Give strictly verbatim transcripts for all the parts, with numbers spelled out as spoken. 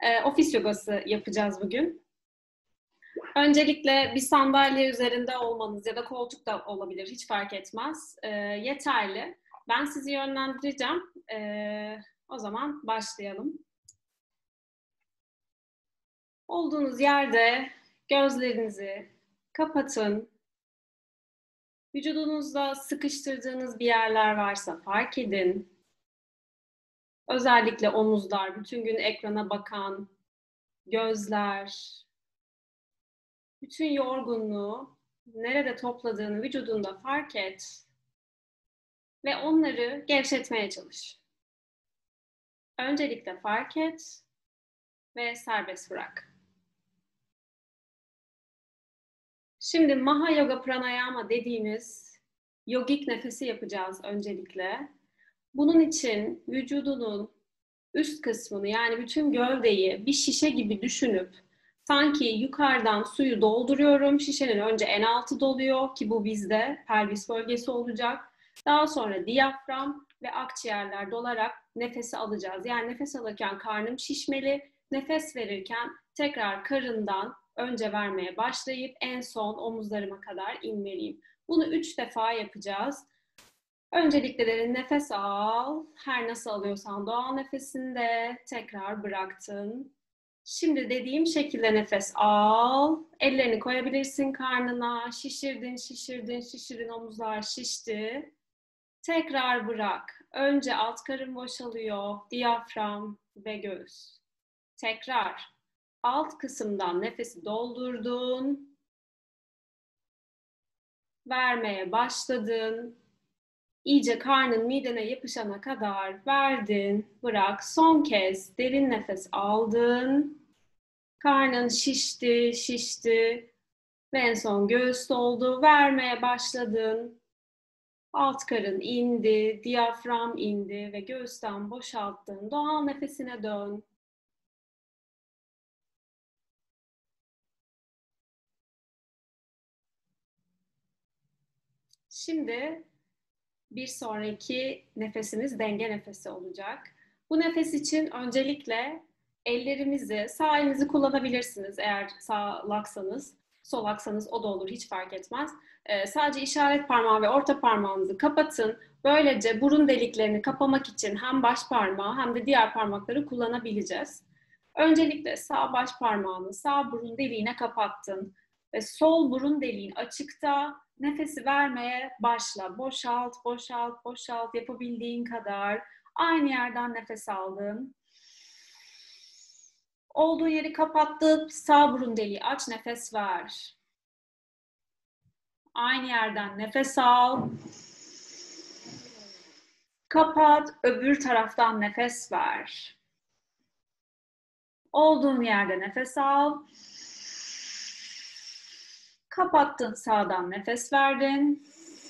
E, ofis yogası yapacağız bugün. Öncelikle bir sandalye üzerinde olmanız ya da koltuk da olabilir, hiç fark etmez. E, yeterli. Ben sizi yönlendireceğim. E, o zaman başlayalım. Olduğunuz yerde gözlerinizi kapatın. Vücudunuzda sıkıştırdığınız bir yerler varsa fark edin. Özellikle omuzlar, bütün gün ekrana bakan gözler, bütün yorgunluğu nerede topladığını vücudunda fark et ve onları gevşetmeye çalış. Öncelikle fark et ve serbest bırak. Şimdi Maha Yoga Pranayama dediğimiz yogik nefesi yapacağız öncelikle. Bunun için vücudunun üst kısmını, yani bütün gövdeyi bir şişe gibi düşünüp sanki yukarıdan suyu dolduruyorum. Şişenin önce en altı doluyor ki bu bizde pelvis bölgesi olacak. Daha sonra diyafram ve akciğerler dolarak nefesi alacağız. Yani nefes alırken karnım şişmeli, nefes verirken tekrar karından önce vermeye başlayıp en son omuzlarıma kadar inmeliyim. Bunu üç defa yapacağız. Öncelikle derin nefes al. Her nasıl alıyorsan doğal nefesinde tekrar bıraktın. Şimdi dediğim şekilde nefes al. Ellerini koyabilirsin karnına. Şişirdin, şişirdin, şişirdin. Omuzlar şişti. Tekrar bırak. Önce alt karın boşalıyor. Diyafram ve göğüs. Tekrar. Alt kısımdan nefesi doldurdun. Vermeye başladın. İyice karnın midene yapışana kadar verdin, bırak. Son kez derin nefes aldın. Karnın şişti, şişti ve en son göğüs doldu. Vermeye başladın. Alt karın indi, diyafram indi ve göğüsten boşalttın. Doğal nefesine dön. Şimdi bir sonraki nefesimiz denge nefesi olacak. Bu nefes için öncelikle ellerimizi, sağ elinizi kullanabilirsiniz eğer sağlaksanız. Solaksanız o da olur, hiç fark etmez. Ee, sadece işaret parmağı ve orta parmağınızı kapatın. Böylece burun deliklerini kapamak için hem baş parmağı hem de diğer parmakları kullanabileceğiz. Öncelikle sağ baş parmağını sağ burun deliğine kapattın ve sol burun deliğin açıkta. Nefesi vermeye başla. Boşalt, boşalt, boşalt. Yapabildiğin kadar. Aynı yerden nefes aldın. Olduğu yeri kapattın. Sağ burun deliği aç, nefes ver. Aynı yerden nefes al. Kapat, öbür taraftan nefes ver. Olduğun yerde nefes al. Kapattın, sağdan nefes verdin.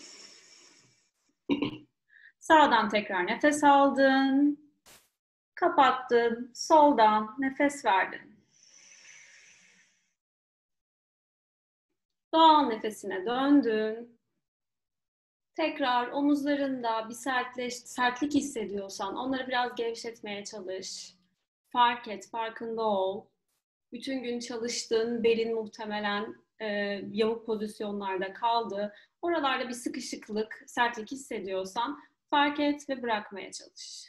Sağdan tekrar nefes aldın. Kapattın, soldan nefes verdin. Doğal nefesine döndün. Tekrar omuzlarında bir sertleş, sertlik hissediyorsan onları biraz gevşetmeye çalış. Fark et, farkında ol. Bütün gün çalıştın, belin muhtemelen e, yamuk pozisyonlarda kaldı. Oralarda bir sıkışıklık, sertlik hissediyorsan fark et ve bırakmaya çalış.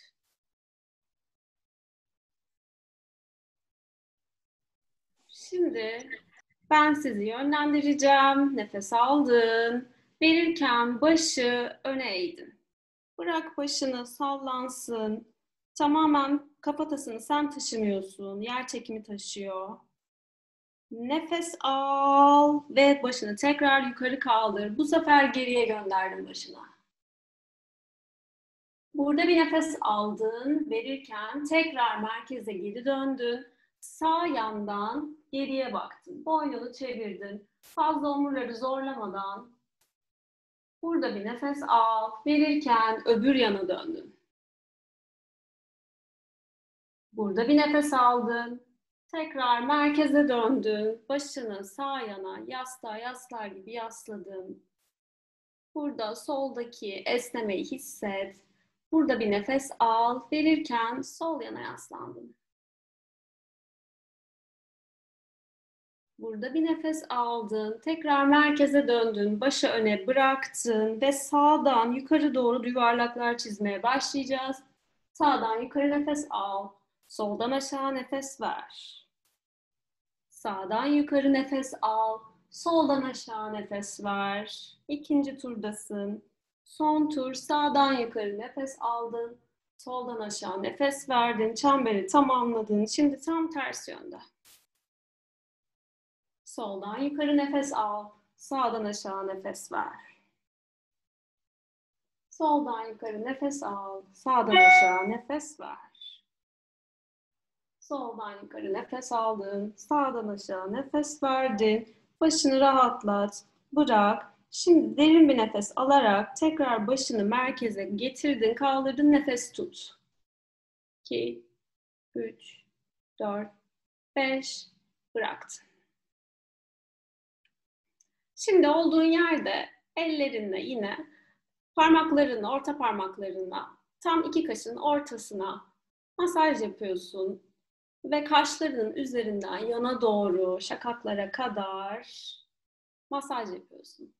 Şimdi ben sizi yönlendireceğim. Nefes aldın. Verirken başı öne eğdin. Bırak başını sallansın. Tamamen kafatasını sen taşımıyorsun. Yer çekimi taşıyor. Nefes al ve başını tekrar yukarı kaldır. Bu sefer geriye gönderdin başını. Burada bir nefes aldın. Verirken tekrar merkeze geri döndün. Sağ yandan geriye baktın. Boynunu çevirdin. Fazla omurları zorlamadan burada bir nefes al. Verirken öbür yana döndün. Burada bir nefes aldın. Tekrar merkeze döndün. Başını sağ yana yastığa yaslar gibi yasladın. Burada soldaki esnemeyi hisset. Burada bir nefes al. Verirken sol yana yaslandın. Burada bir nefes aldın. Tekrar merkeze döndün. Başı öne bıraktın ve sağdan yukarı doğru yuvarlaklar çizmeye başlayacağız. Sağdan yukarı nefes al. Soldan aşağı nefes ver. Sağdan yukarı nefes al. Soldan aşağı nefes ver. İkinci turdasın. Son tur sağdan yukarı nefes aldın. Soldan aşağı nefes verdin. Çemberi tamamladın. Şimdi tam ters yönde. Soldan yukarı nefes al. Sağdan aşağı nefes ver. Soldan yukarı nefes al. Sağdan aşağı nefes ver. Soldan yukarı nefes aldın. Sağdan aşağı nefes verdin. Başını rahatlat. Bırak. Şimdi derin bir nefes alarak tekrar başını merkeze getirdin. Kaldırdın. Nefes tut. iki, üç, dört, beş. Bıraktın. Şimdi olduğun yerde ellerinle yine parmaklarını, orta parmaklarına tam iki kaşın ortasına masaj yapıyorsun ve kaşlarının üzerinden yana doğru şakaklara kadar masaj yapıyorsun.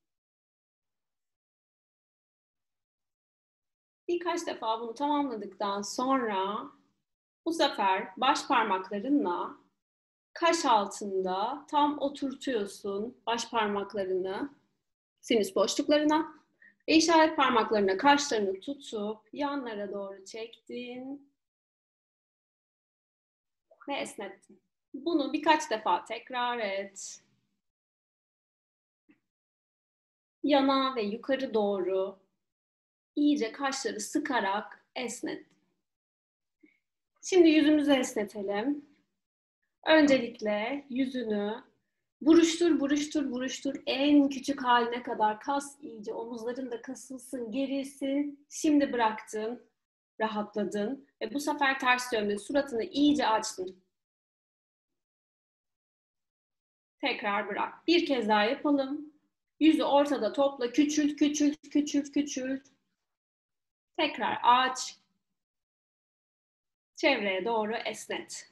Birkaç defa bunu tamamladıktan sonra bu sefer baş parmaklarınla kaş altında tam oturtuyorsun baş parmaklarını sinüs boşluklarına ve işaret parmaklarına kaşlarını tutup yanlara doğru çektin ve esnettin. Bunu birkaç defa tekrar et. Yana ve yukarı doğru iyice kaşları sıkarak esnet. Şimdi yüzümüzü esnetelim. Öncelikle yüzünü buruştur, buruştur, buruştur. En küçük haline kadar kas iyice. Omuzların da kasılsın, gerilsin. Şimdi bıraktın, rahatladın. Ve bu sefer ters yönde suratını iyice açtın. Tekrar bırak. Bir kez daha yapalım. Yüzü ortada topla. Küçült, küçült, küçült, küçült. Tekrar aç. Çevreye doğru esnet.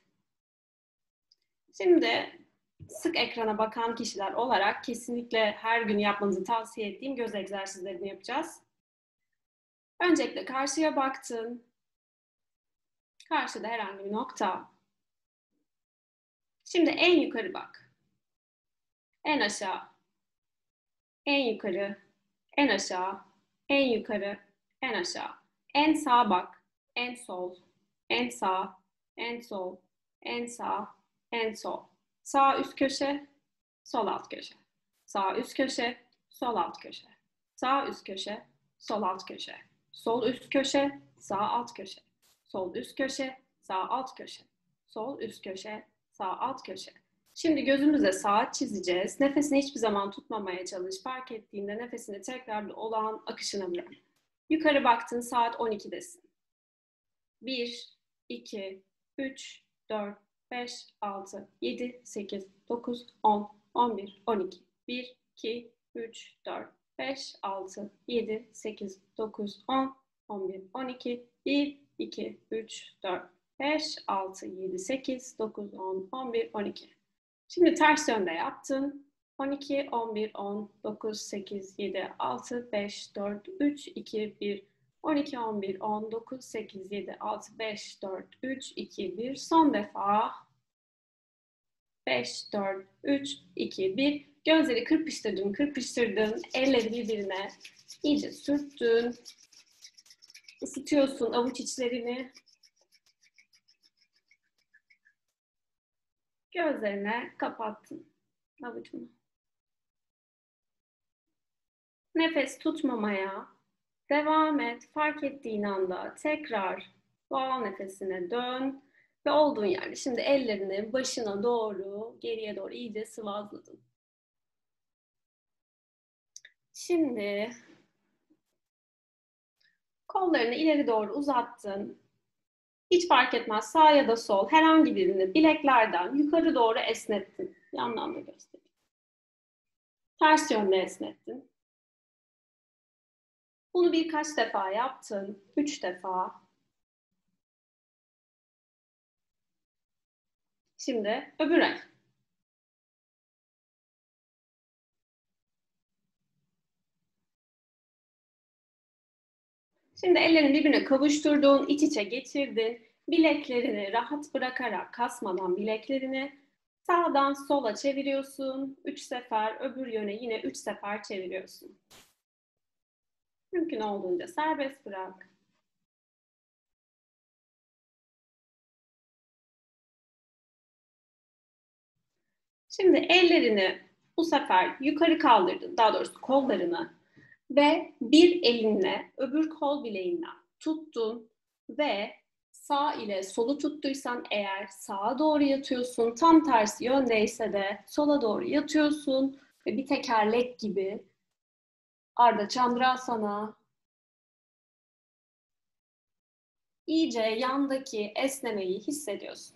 Şimdi sık ekrana bakan kişiler olarak kesinlikle her gün yapmanızı tavsiye ettiğim göz egzersizlerini yapacağız. Öncelikle karşıya baktın. Karşıda herhangi bir nokta. Şimdi en yukarı bak. En aşağı. En yukarı. En aşağı. En yukarı. En aşağı. En sağa bak. En sol. En sağ. En sol. En sağ. En sol. Sağ üst köşe. Sol alt köşe. Sağ üst köşe. Sol alt köşe. Sağ üst köşe. Sol alt köşe. Sol üst köşe. Sağ alt köşe. Sol üst köşe. Sağ alt köşe. Sol üst köşe. Sağ alt köşe. Şimdi gözümüze saat çizeceğiz. Nefesini hiçbir zaman tutmamaya çalış. Fark ettiğinde nefesini tekrar olağan akışına bırak. Yukarı baktın, saat on ikidesin. bir, iki, üç, dört, beş, altı, yedi, sekiz, dokuz, on, on bir, on iki. bir, iki, üç, dört, beş, altı, yedi, sekiz, dokuz, on, on bir, on iki. bir, iki, üç, dört, beş, altı, yedi, sekiz, dokuz, on, on bir, on iki. Şimdi ters yönde yaptın. on iki, on bir, on, dokuz, sekiz, yedi, altı, beş, dört, üç, iki, bir. on iki, on bir, on, dokuz, sekiz, yedi, altı, beş, dört, üç, iki, bir. Son defa. beş, dört, üç, iki, bir. Gözleri kırpıştırdın, kırpıştırdın. Elleri birbirine iyice sürttün. Isıtıyorsun avuç içlerini. Gözlerine kapattın avucunu. Nefes tutmamaya devam et. Fark ettiğin anda tekrar doğal nefesine dön ve olduğun yerde şimdi ellerini başına doğru, geriye doğru iyice sıvazladın. Şimdi kollarını ileri doğru uzattın. Hiç fark etmez, sağ ya da sol herhangi birini bileklerden yukarı doğru esnettin. Yandan da göstereyim. Ters yönde esnettin. Bunu birkaç defa yaptın. Üç defa. Şimdi öbür el. Şimdi ellerini birbirine kavuşturdun, iç içe getirdin. Bileklerini rahat bırakarak, kasmadan bileklerini sağdan sola çeviriyorsun. Üç sefer, öbür yöne yine üç sefer çeviriyorsun. Mümkün olduğunca serbest bırak. Şimdi ellerini bu sefer yukarı kaldırdın, daha doğrusu kollarını ve bir elinle öbür kol bileğinden tuttun ve sağ ile solu tuttuysan eğer sağa doğru yatıyorsun, tam tersi yöndeyse de sola doğru yatıyorsun ve bir tekerlek gibi Ardha Chandrasana iyice yandaki esnemeyi hissediyorsun.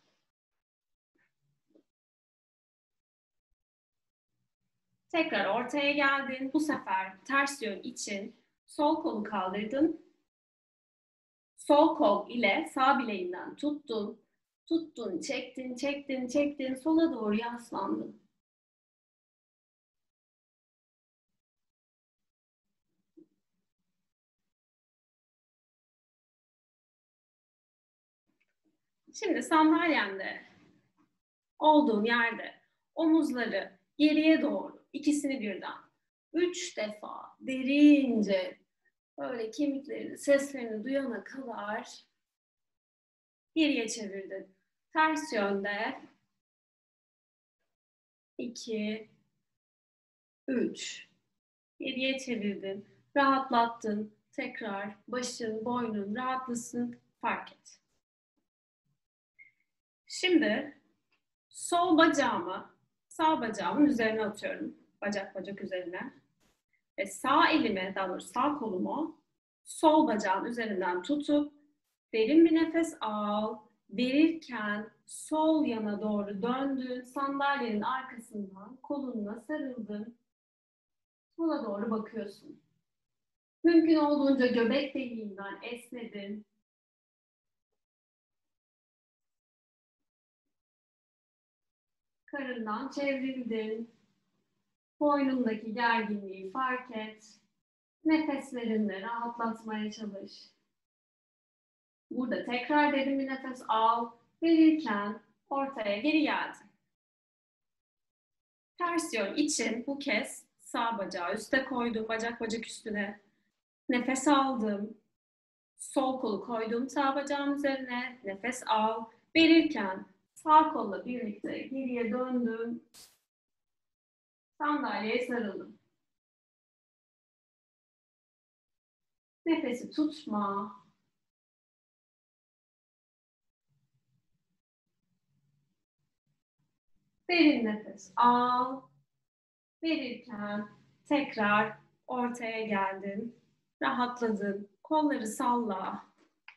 Tekrar ortaya geldin. Bu sefer ters yön için sol kolu kaldırdın. Sol kol ile sağ bileğinden tuttun. Tuttun, çektin, çektin, çektin. Sola doğru yaslandın. Şimdi sandalyende olduğun yerde omuzları geriye doğru, ikisini birden üç defa derince böyle kemiklerini, seslerini duyana kadar geriye çevirdin. Ters yönde iki, üç. Geriye çevirdin. Rahatlattın. Tekrar başın, boynun rahatlasın. Fark et. Şimdi sol bacağımı sağ bacağımın üzerine atıyorum. Bacak bacak üzerine. Ve sağ elimi, daha doğrusu sağ kolumu sol bacağın üzerinden tutup derin bir nefes al. Verirken sol yana doğru döndün. Sandalyenin arkasından kolunla sarıldın. Sola doğru bakıyorsun. Mümkün olduğunca göbek deliğinden esnedin. Karından çevrildin. Boynundaki gerginliği fark et. Nefeslerinle rahatlatmaya çalış. Burada tekrar derin bir nefes al. Verirken ortaya geri geldin. Ters yön için bu kez sağ bacağı üste koydum. Bacak bacak üstüne. Nefes aldım. Sol kolu koydum sağ bacağın üzerine. Nefes al. Verirken sağ kolla birlikte geriye döndüm. Sandalyeye sarıldım. Nefesi tutma. Derin nefes al. Verirken tekrar ortaya geldin. Rahatladın. Kolları salla.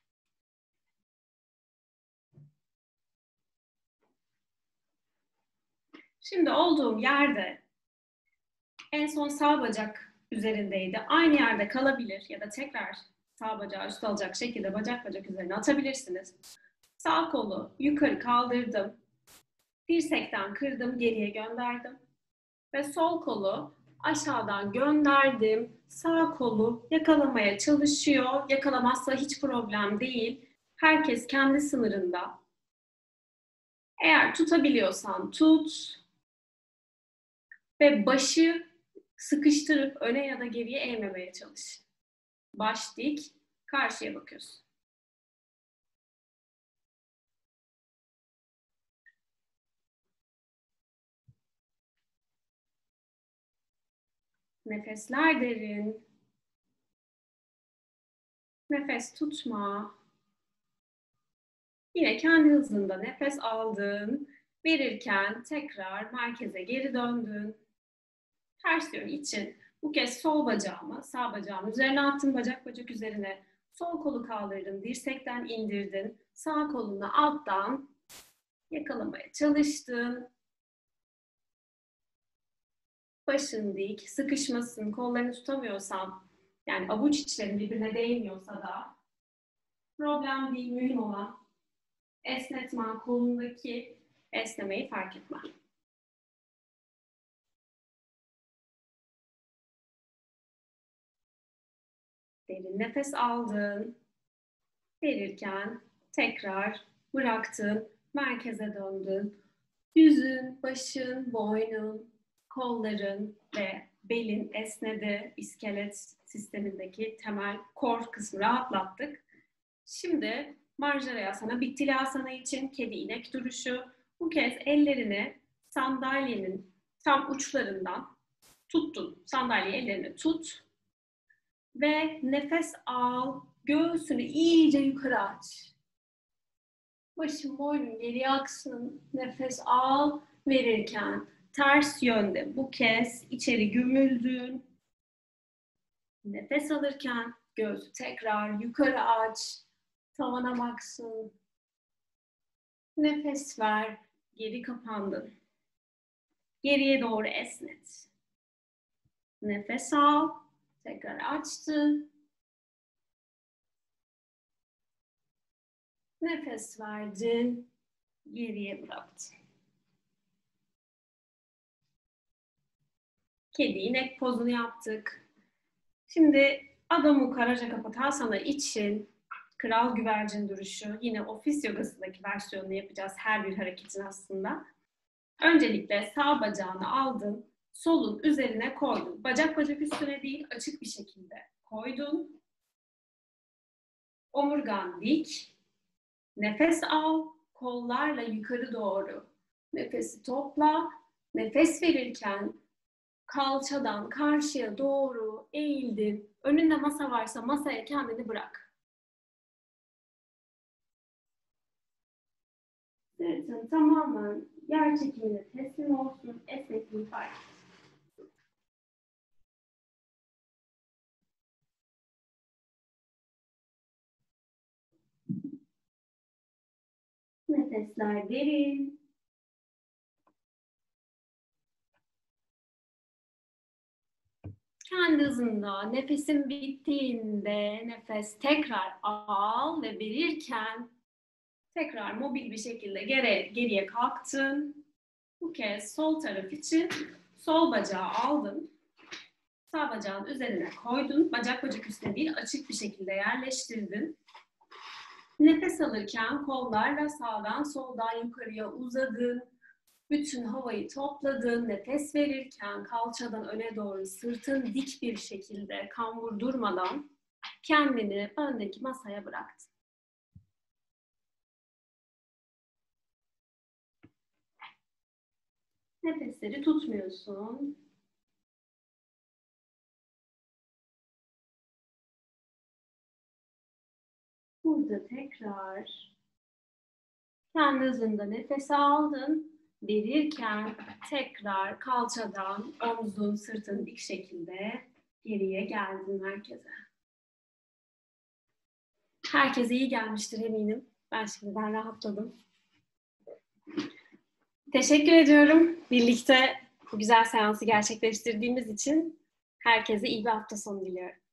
Şimdi olduğum yerde en son sağ bacak üzerindeydi. Aynı yerde kalabilir ya da tekrar sağ bacağı üst alacak şekilde bacak bacak üzerine atabilirsiniz. Sağ kolu yukarı kaldırdım. Dirsekten kırdım, geriye gönderdim. Ve sol kolu aşağıdan gönderdim. Sağ kolu yakalamaya çalışıyor. Yakalamazsa hiç problem değil. Herkes kendi sınırında. Eğer tutabiliyorsan tut. Ve başı sıkıştırıp öne ya da geriye eğmemeye çalış. Baş dik, karşıya bakıyorsun. Nefesler derin. Nefes tutma. Yine kendi hızında nefes aldın. Verirken tekrar merkeze geri döndün. Ters yön için bu kez sol bacağımı sağ bacağımın üzerine attım, bacak bacak üzerine. Sol kolu kaldırdın, dirsekten indirdin. Sağ kolunu alttan yakalamaya çalıştın. Başın dik, sıkışmasın, kollarını tutamıyorsan, yani avuç içlerin birbirine değmiyorsa da problem değil, mühim olan esnetmen, kolundaki esnemeyi fark etmen. Derin nefes aldın. Verirken tekrar bıraktın. Merkeze döndün. Yüzün, başın, boynun, kolların ve belin esnedi. İskelet sistemindeki temel core kısmı rahatlattık. Şimdi Marjarayasana, Bittilasana için kedi inek duruşu. Bu kez ellerini sandalyenin tam uçlarından tuttun. Sandalye ellerini tut ve nefes al. Göğsünü iyice yukarı aç. Başın, boynun geriye aksın. Nefes al. Verirken ters yönde bu kez içeri gömüldün. Nefes alırken göğsü tekrar yukarı aç. Tavana baksın. Nefes ver. Geri kapandın. Geriye doğru esnet. Nefes al. Tekrar açtın. Nefes verdin. Geriye bıraktın. Kedi inek pozunu yaptık. Şimdi Adho Mukha Rajakapotasana için kral güvercin duruşu. Yine ofis yogasındaki versiyonunu yapacağız her bir hareketin aslında. Öncelikle sağ bacağını aldın. Solun üzerine koydun. Bacak bacak üstüne değil, açık bir şekilde koydun. Omurgan dik. Nefes al. Kollarla yukarı doğru. Nefesi topla. Nefes verirken kalçadan karşıya doğru eğildin. Önünde masa varsa masaya kendini bırak. Sırtın tamamen yer çekimine teslim olsun. Esnekliği fark et. Nefesler derin. Kendi hızında nefesin bittiğinde nefes tekrar al ve verirken tekrar mobil bir şekilde geri, geriye kalktın. Bu kez sol taraf için sol bacağı aldın. Sağ bacağın üzerine koydun. Bacak bacak üstüne değil, açık bir şekilde yerleştirdin. Nefes alırken kollarla sağdan soldan yukarıya uzadın. Bütün havayı topladın. Nefes verirken kalçadan öne doğru sırtın dik bir şekilde kambur durmadan kendini öndeki masaya bıraktın. Nefesleri tutmuyorsun. Burada tekrar kendi hızında nefes aldın. Verirken tekrar kalçadan omzun, sırtın dik şekilde geriye geldin merkeze. Herkese iyi gelmiştir eminim. Ben şimdiden rahatladım. Teşekkür ediyorum. Birlikte bu güzel seansı gerçekleştirdiğimiz için herkese iyi bir hafta sonu diliyorum.